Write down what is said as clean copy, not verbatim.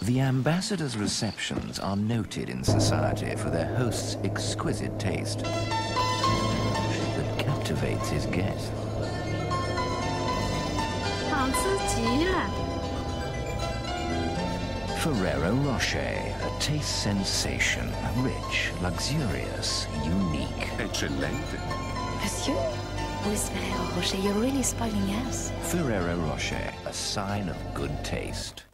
The ambassador's receptions are noted in society for their host's exquisite taste that captivates his guests. 好吃极了。 Ferrero Rocher, a taste sensation, rich, luxurious, unique. Eccellente. Monsieur, with Ferrero Rocher, you're really spoiling us. Ferrero Rocher, a sign of good taste.